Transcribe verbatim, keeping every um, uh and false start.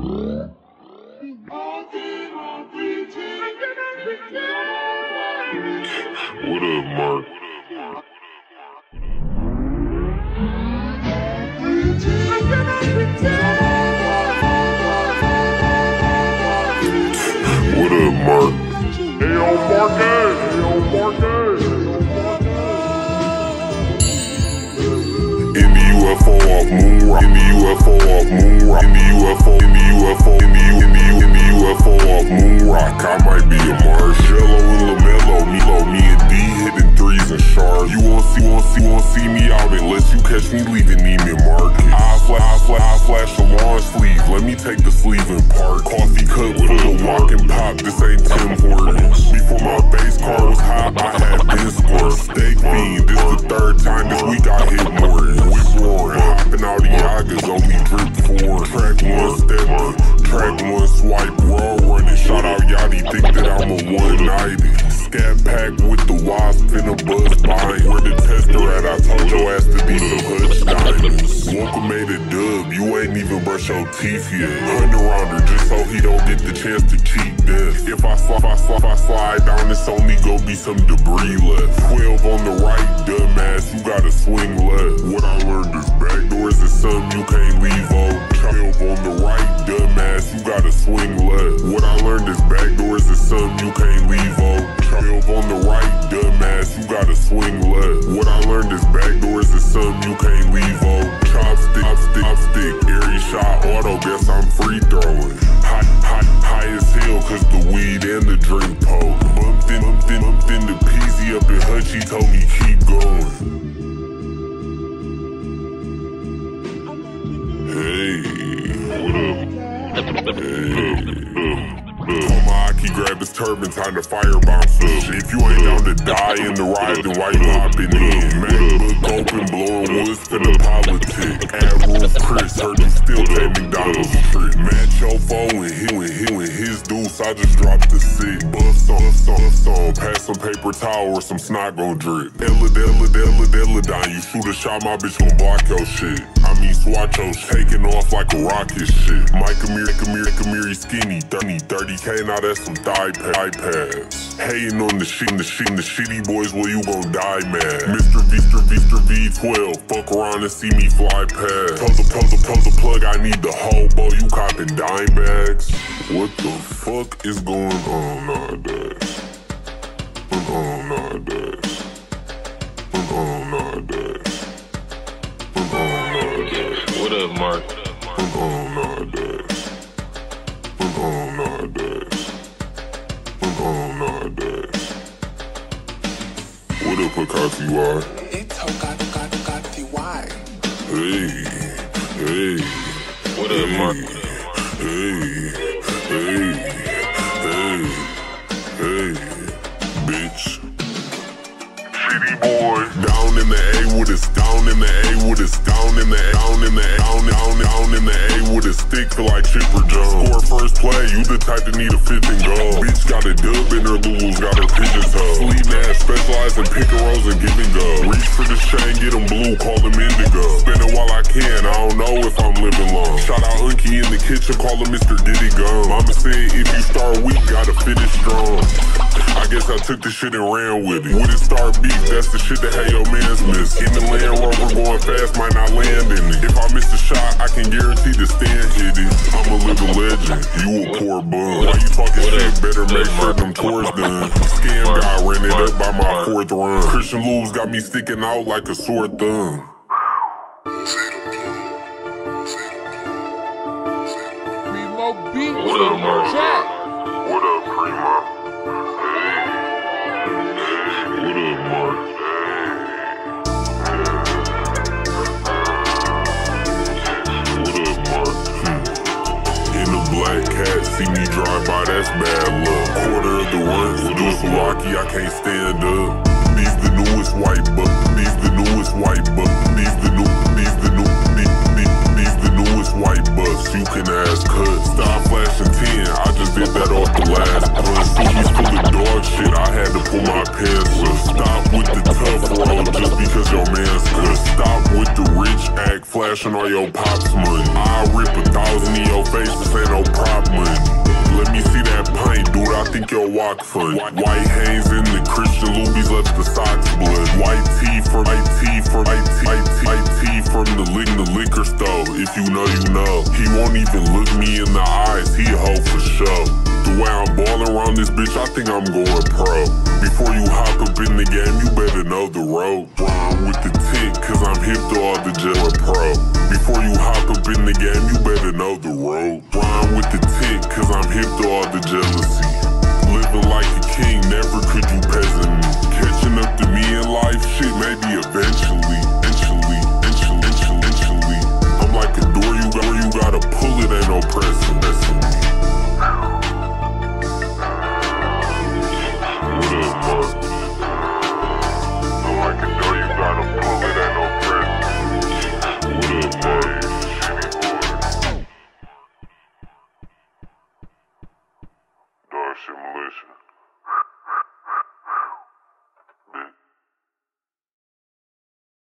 What up, Mark? What up, Mark? Hey, yo, Marcus! Hey, yo, Marcus! In the U F O off moon rock. In the U F O off moon rock. In the U F O. In the U F O. In the U. In the U. In the U F O off moon rock. I might be a Marcello and LaMelo. Melo, me and D hitting threes and shards. You won't see, won't see, won't see me out unless you catch me leaving Neiman Marcus. I flash, I flash, I flash a long sleeve. Let me take the sleeve and part. Coffee cup with a walk and pop. This ain't Tim Hortons. Before my base car was hot, I had been scored. Steak fiend. This the third time this week I hit Morton. We roaring. Hopping out the Yagas, only drip four. Track one stepping. Track one swipe. Roll running. Shout out Yachty. Think that I'm a one ninety. Scat pack with the wasp in a buzz buying. Where the tester at? I told your ass to be some Hutch diamonds. Walker made a dub, you ain't even brush your teeth yet. Hunt around her just so he don't get the chance to cheat this. If I slide, I slide, I slide down, it's only gon' be some debris left. Twelve on the right, dumbass, you gotta swing left. What I learned is backdoors is something you can't leave on. Twelve on the right, dumbass, you gotta swing left. What I learned is backdoors is something you can't leave on. Twelve on the right, dumbass, you gotta swing left. What I learned is backdoors is something you can't leave on. Chopstick, chopstick, chopstick, airy shot, auto, guess I'm free throwing. High, high, high as hell, cause the weed and the drink pole. Bumped in, bumped in, bumped in the Peasy up in Hutch, he told me keep going. Hey, what up? Hey. Told my Aki grab his turban, time to firebomb some shit. If you ain't down to die in the ride, then why you hopping in? MacBook open, blowing woods for the politic. Admiral Chris, heard him still take McDonald's trick. Match your phone when he went hit with his deuce, I just dropped the sick. Buff song, buff song, buff song, pass some paper towel or some snot gon' drip. Ella, Ella, Ella, Ella, down, you shoot a shot, my bitch gon' block your shit. I mean, swatch your taking off like a rocket shit. Mike Amir, Amir, Amiri skinny, thirty, thirty K, now that's some thigh pads. Hating on the shit, the shit, the shitty boys, well you gon' die mad. Mister Mister Mister V twelve, fuck around and see me fly past. Puzzle, puzzle, puzzle plug, I need the hobo, you copping dime bags. What the fuck is going on nowadays? What's on nowadays? What's on nowadays? What's on nowadays? What up, Mark? What's on nowadays? What's on nowadays? What's on nowadays? What up, Pacati Y? It's Pacati Pacati Y. Hey, hey. What up, Mark? Hey, hey, hey, hey, bitch. City boy. Down in the A with a down in the A with a down in the down in the down down down in the A with a stick feel like Chipper Jones. Score first play, you the type to need a fifth and goal. Bitch got a dub in her Lulu's, got her pigeon toe. Sleep ass, specialize in pick and rolls and give and go. Reach for the chain, get them blue, call them indigo. Spin it while I can, I don't know if I'm living long. Shout out Unky in the kitchen, call him Mister Diddy Gum. Mama said if you start weak, gotta finish strong. I guess I took the shit and ran with it. Would it start beef? That's the shit that had your mans miss. In the Land Rover going fast, might not land in it. If I miss a shot, I can guarantee the stand hit it. I'm a living legend, you a poor bum. Why you talking shit? Better make sure them tours done. Scam guy ran it up by my fourth run. Christian Lou's got me sticking out like a sore thumb. What up, Mark? What up, Primo? What up, Mark? What up, Mark? In the black cat, see me drive by, that's bad luck. Quarter of the runs, do some rocky, I can't stand up. These the newest white buck, these the newest white buck, these the new, these the new, these, these, these the newest white bucks. You can ask cut, stop flashing ten, I just did that off the last punch. Suki's full of dog shit, I had to pull my pants up. Stop with the tough road just because your man's good. Stop with the rich act, flashing all your pops money. I rip a thousand in your face, this ain't no walk fun. White Hanes in the Christian Lubies left the socks blood. White tee from white tee from white tee, white tee, white tee from the lick the liquor store. If you know, you know. He won't even look me in the eyes. He a hoe for sure. The way I'm ballin' around this bitch, I think I'm going pro. Before you hop up in the game, you better know the road. Rhyme with the tint, cause I'm hip to all the jail and pro. Before you hop up in the game, you better know the road. Rhyme with the tint, cause I'm hip to all the jealousy. Living like a king, never could you peasant me. Catching up to me in life, shit, maybe eventually. Eventually, eventually, eventually, eventually. I'm like a door, you got, you gotta pull it, ain't no pressing, pressing me. What up, Mark? I'm like a door, you gotta pull it, ain't no pressing. What up, Mark? Shitty boy. Dog shit militia.